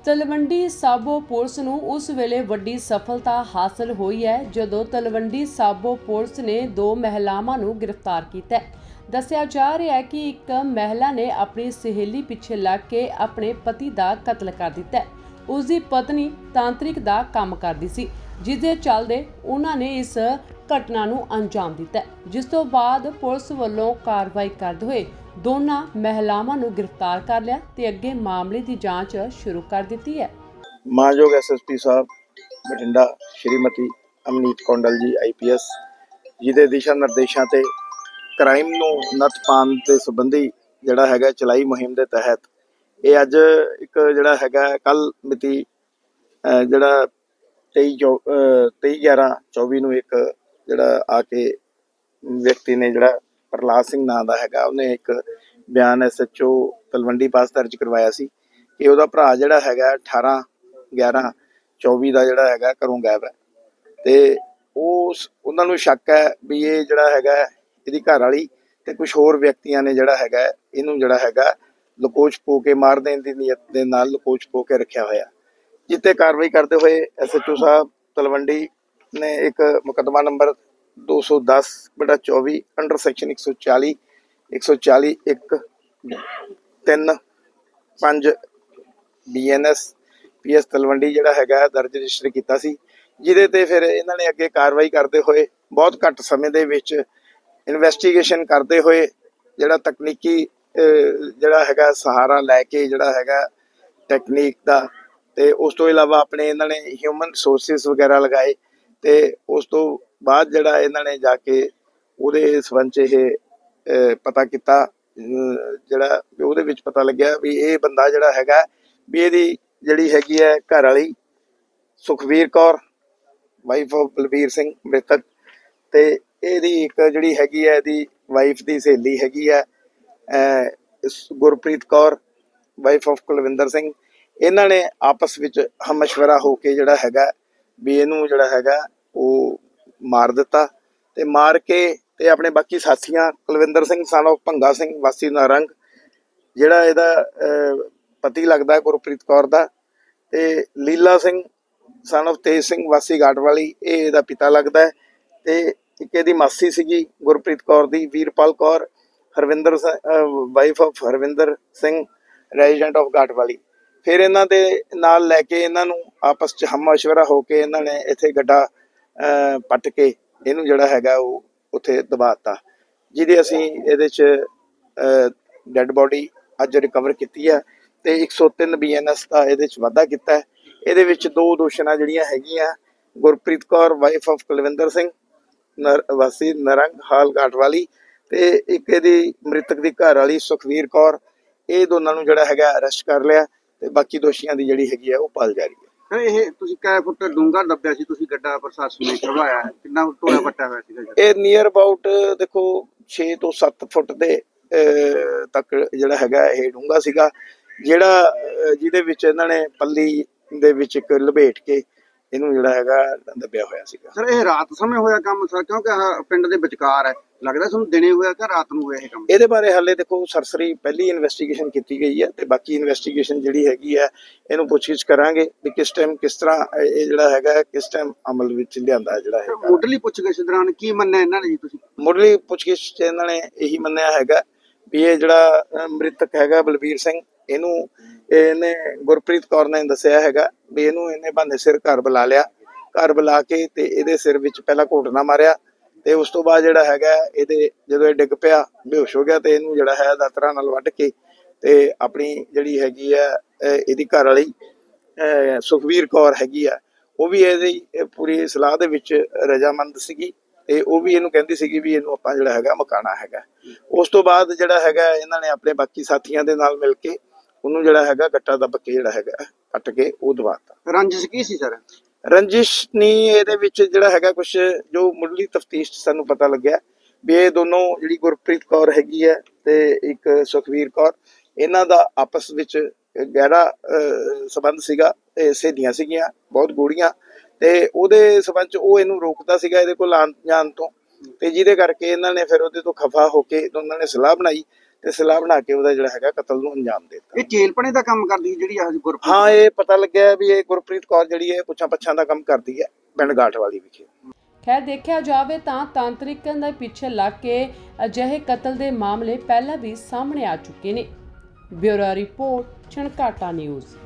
Talwandi Sabo police ਨੂੰ ਉਸ ਵੇਲੇ ਵੱਡੀ ਸਫਲਤਾ ਹਾਸਲ ਹੋਈ ਹੈ ਜਦੋਂ ਤਲਵੰਡੀ ਸਾਬੋ ਪੁਲਿਸ ਨੇ 2 ਮਹਿਲਾਵਾਂ ਨੂੰ ਗ੍ਰਿਫਤਾਰ ਕੀਤਾ ਹੈ। ਦੱਸਿਆ ਜਾ ਰਿਹਾ ਹੈ ਕਿ ਇੱਕ ਮਹਿਲਾ ਨੇ ਆਪਣੀ ਸਹੇਲੀ ਪਿੱਛੇ ਲੱਗ ਕੇ ਆਪਣੇ ਪਤੀ ਦਾ ਕਤਲ ਕਰ ਦਿੱਤਾ ਹੈ। ਉਸ ਦੀ ਪਤਨੀ ਤਾਂਤਰਿਕ ਦਾ ਕੰਮ ਕਰਦੀ ਸੀ, ਜਿਸ ਦੇ ਚੱਲਦੇ ਉਹਨਾਂ ਨੇ ਇਸ ਘਟਨਾ ਨੂੰ ਅੰਜਾਮ ਦਿੱਤਾ, ਜਿਸ ਤੋਂ ਬਾਅਦ ਪੁਲਿਸ ਵੱਲੋਂ ਕਾਰਵਾਈ ਕਰਦੇ ਹੋਏ ਦੋਨਾਂ ਮਹਿਲਾਵਾਂ ਨੂੰ गिरफ्तार कर लिया ते अगे मामले की जांच शुरू कर दी है। मानयोग SSP साहब बठिंडा श्रीमती अमनीत कौंडल जी IPS जिहदे दिशा निर्देशों ते क्राइम नूं नत्थ पाउण दे संबंधी जिहड़ा हैगा चलाई मुहिम दे तहत ये अज एक जिहड़ा हैगा कल मिति जिहड़ा 23/11/24 नूं एक जिहड़ा आके व्यक्ति ने जिहड़ा प्रहलाद सिंह नाम का हैगा उन्हें एक बयान SHO तलवंडी पास दर्ज करवाया सी कि उहदा भरा जिहड़ा हैगा 18/11/24 का जिहड़ा हैगा घरों गायब है ते उन्हां नूं शक है भी ये जिहड़ा हैगा इहदी घर वाली ते कुछ होर व्यक्तियां ने जिहड़ा हैगा इहनूं जिहड़ा हैगा लकोच पो के मार देण दी नीयत दे नाल लकोच पो के रखिया होया। जिते कार्रवाई करते हुए SHO साहब तलवंडी ने एक मुकदमा number 210/24 under section 140 1 3 5 BNS PS Talwandi जिहड़ा हैगा दर्ज रजिस्टर कीता सी, जिहदे ते फिर इन्हां ने अगे कार्रवाई करते हुए बहुत घट समय दे विच इन्वेस्टिगेशन करते हुए जिहड़ा तकनीकी जिहड़ा हैगा सहारा लैके जिहड़ा हैगा टैक्नीक दा ते उस तो इलावा अपने इन्हां ने ह्यूमन रिसोर्सिस वगैरह लगाए ते उस तो बाद जिहड़ा इन्हां ने जाके उहदे संबंध च पता किया जिहड़ा उहदे विच पता लग्या भी ये बंदा जिहड़ा हैगा भी इहदी जिहड़ी हैगी है घर वाली सुखवीर कौर वाइफ ऑफ बलबीर सिंह मृतक ते इहदी एक जिहड़ी हैगी है इहदी वाइफ दी सहेली हैगी है गुरप्रीत कौर वाइफ ऑफ कुलविंदर सिंह। इन्हां ने आपस विच हममशवरा होके जिहड़ा हैगा भी इहनूं जिहड़ा हैगा वो मार दिता ते मार के ते अपने बाकी साथियां कुलविंदर सिंह सन ऑफ भंगा सिंह वासी नारंग जिहड़ा इहदा पति लगदा गुरप्रीत कौर दा ते लीला सिंह सन ऑफ तेज सिंह वासी घाटवाली ये इहदा पिता लगदा है ते एक इहदी मासी सीगी गुरप्रीत कौर दी Veerpal Kaur Harvinder wife of Harvinder Singh resident of Ghatwali. फिर इन्हां दे नाल लैके इन्हां नूं आपस च हममशवरा होके इन्हां ने इत्थे गड्ढा पट के इहनूं जिहड़ा हैगा वो उत्थे दबाता, जिहदी असीं इहदे च डैड बॉडी अज रिकवर कीती है ते 103 BNS का इहदे च वाधा कीता है। इहदे विच 2 दोषणां जिहड़ियां हैगियां गुरप्रीत कौर वाइफ ऑफ कुलविंदर सिंह वासी नरंग हाल घाटवाली ते एक इहदी मृतक दी घर वाली सुखवीर कौर ये दोनों नूं जिहड़ा हैगा अरेस्ट कर लिया ते बाकी दोषियों की जिहड़ी हैगी है वो पाल जारी है। ਇਹ ਤੁਸੀਂ ਕਿੰਨੇ ਫੁੱਟ ਡੂੰਘਾ ਦੱਬਿਆ ਸੀ ਤੁਸੀਂ ਗੱਡਾ ਪ੍ਰਸ਼ਾਸਨ ਨੇ ਕਰਵਾਇਆ ਹੈ ਕਿੰਨਾ ਟੋਇਆ ਪੱਟਿਆ ਹੋਇਆ ਸੀਗਾ ਇਹ ਨੀਅਰ ਅਬਾਊਟ ਦੇਖੋ 6 ਤੋਂ 7 ਫੁੱਟ ਦੇ ਤੱਕ ਜਿਹੜਾ ਹੈਗਾ ਇਹ ਡੂੰਘਾ ਸੀਗਾ ਜਿਹੜਾ ਜਿਹਦੇ ਵਿੱਚ ਇਹਨਾਂ ਨੇ ਪੱਲੀ ਦੇ ਵਿੱਚ ਇੱਕ ਲਪੇਟ ਕੇ ਇਹਨੂੰ ਜਿਹੜਾ ਹੈਗਾ ਦੱਬਿਆ ਹੋਇਆ ਸੀਗਾ। ਸਰ ਇਹ ਰਾਤ ਸਮੇਂ ਹੋਇਆ ਕੰਮ ਸਰ ਕਿਉਂਕਿ ਪਿੰਡ ਦੇ ਵਿਚਕਾਰ ਹੈ ਲੱਗਦਾ ਤੁਹਾਨੂੰ ਦਿਨੇ ਹੋਇਆ ਕਿ ਰਾਤ ਨੂੰ ਹੋਇਆ ਇਹ ਕੰਮ? ਇਹਦੇ ਬਾਰੇ ਹਾਲੇ ਦੇਖੋ ਸਰਸਰੀ ਪਹਿਲੀ ਇਨਵੈਸਟੀਗੇਸ਼ਨ ਕੀਤੀ ਗਈ ਹੈ ਤੇ ਬਾਕੀ ਇਨਵੈਸਟੀਗੇਸ਼ਨ ਜਿਹੜੀ ਹੈਗੀ ਹੈ ਇਹਨੂੰ ਪੁੱਛਗਿੱਛ ਕਰਾਂਗੇ ਵੀ ਕਿਸ ਟਾਈਮ ਕਿਸ ਤਰ੍ਹਾਂ ਇਹ ਜਿਹੜਾ ਹੈਗਾ ਕਿਸ ਟਾਈਮ ਅਮਲ ਵਿੱਚ ਲਿਆਂਦਾ ਜਿਹੜਾ ਹੈ। ਮੁੱਢਲੀ ਪੁੱਛਗਿੱਛ ਦੌਰਾਨ ਕੀ ਮੰਨਿਆ ਇਹਨਾਂ ਨੇ ਜੀ ਤੁਸੀਂ? ਮੁੱਢਲੀ ਪੁੱਛਗਿੱਛ ਚ ਇਹਨਾਂ ਨੇ ਇਹੀ ਮੰਨਿਆ ਹੈਗਾ ਵੀ ਇਹ ਜਿਹੜਾ ਮ੍ਰਿਤਕ ਹੈਗਾ ਬਲਬੀਰ ਸਿੰਘ ਇਹਨੂੰ ਇਹਨੇ गुरप्रीत कौर ने दसिया हैगा भी इनू इन्हें बहाने सिर घर बुला लिया, घर बुला के ते इहदे सिर विच पहला घोटना मारिया ते उस तो बाद जिहड़ा हैगा इहदे जदों डिग पिया बेहोश हो गया ते इनू जिहड़ा है दातरा नाल वड्ढ के ते अपनी जिहड़ी हैगी है इहदी घर वाली सुखवीर कौर हैगी है वो भी इहदी पूरी सलाह दे विच रजामंद सीगी ते वो भी इनू कहंदी सीगी भी इनू आपां जिहड़ा हैगा मकाना हैगा। उस तो बाद जिहड़ा हैगा इन्हां ने अपने बाकी साथियां दे नाल मिल के ਉਹਨੂੰ ਜਿਹੜਾ ਹੈਗਾ ਗੱਟਾ ਦੱਬ ਕੇ ਜਿਹੜਾ ਹੈਗਾ ਕੱਟ ਕੇ ਉਹ ਦਵਾਤਾ। ਰੰਜਿਸ਼ ਕੀ ਸੀ ਸਰ? ਰੰਜਿਸ਼ ਨਹੀਂ ਇਹਦੇ ਵਿੱਚ ਜਿਹੜਾ ਹੈਗਾ ਕੁਝ ਜੋ ਮੁੱਢਲੀ ਤਫਤੀਸ਼ ਸਾਨੂੰ ਪਤਾ ਲੱਗਿਆ ਵੀ ਇਹ ਦੋਨੋਂ ਜਿਹੜੀ ਗੁਰਪ੍ਰੀਤ ਕੌਰ ਹੈਗੀ ਹੈ ਤੇ ਇੱਕ ਸੁਖਵੀਰ ਕੌਰ ਇਹਨਾਂ ਦਾ ਆਪਸ ਵਿੱਚ ਗਹਿਰਾ ਸੰਬੰਧ ਸੀਗਾ ਤੇ ਸਹੇਲੀਆਂ ਸੀਗੀਆਂ ਬਹੁਤ ਗੂੜੀਆਂ ਤੇ ਉਹਦੇ ਸੰਬੰਧ ਚ ਉਹ ਇਹਨੂੰ ਰੋਕਦਾ ਸੀਗਾ ਇਹਦੇ ਕੋਲ ਆਉਣ ਜਾਣ ਤੋਂ ਤੇ ਜਿਹਦੇ ਕਰਕੇ ਇਹਨਾਂ ਨੇ ਫਿਰ ਉਹਦੇ ਤੋਂ ਖਫਾ ਹੋ ਕੇ ਦੋਨਾਂ ਨੇ ਸਲਾਹ ਬਣਾਈ ਤੇ ਸਲਾਹ ਬਣਾ ਕੇ ਉਹਦਾ ਜਿਹੜਾ ਹੈਗਾ ਕਤਲ ਨੂੰ ਅੰਜਾਮ ਦੇ ਦਿੱਤਾ। ਇਹ ਚੇਲਪਣੇ ਦਾ ਕੰਮ ਕਰਦੀ ਹੈ ਜਿਹੜੀ ਇਹ ਗੁਰਪ੍ਰੀਤ? ਹਾਂ, ਇਹ ਪਤਾ ਲੱਗਿਆ ਵੀ ਇਹ ਗੁਰਪ੍ਰੀਤ ਕੌਰ ਜਿਹੜੀ ਹੈ ਪੁੱਛਾਂ ਪੱਛਾਂ ਦਾ ਕੰਮ ਕਰਦੀ ਹੈ ਪਿੰਡ ਗਾਠਵਾਲੀ ਵਿਖੇ। ਖੈਰ ਦੇਖਿਆ ਜਾਵੇ ਤਾਂ ਤਾਂਤਰਿਕਾਂ ਦੇ ਪਿੱਛੇ ਲੱਗ ਕੇ ਅਜਿਹੇ ਕਤਲ ਦੇ ਮਾਮਲੇ ਪਹਿਲਾਂ ਵੀ ਸਾਹਮਣੇ ਆ ਚੁੱਕੇ ਨੇ। Bureau report, Chhankata news.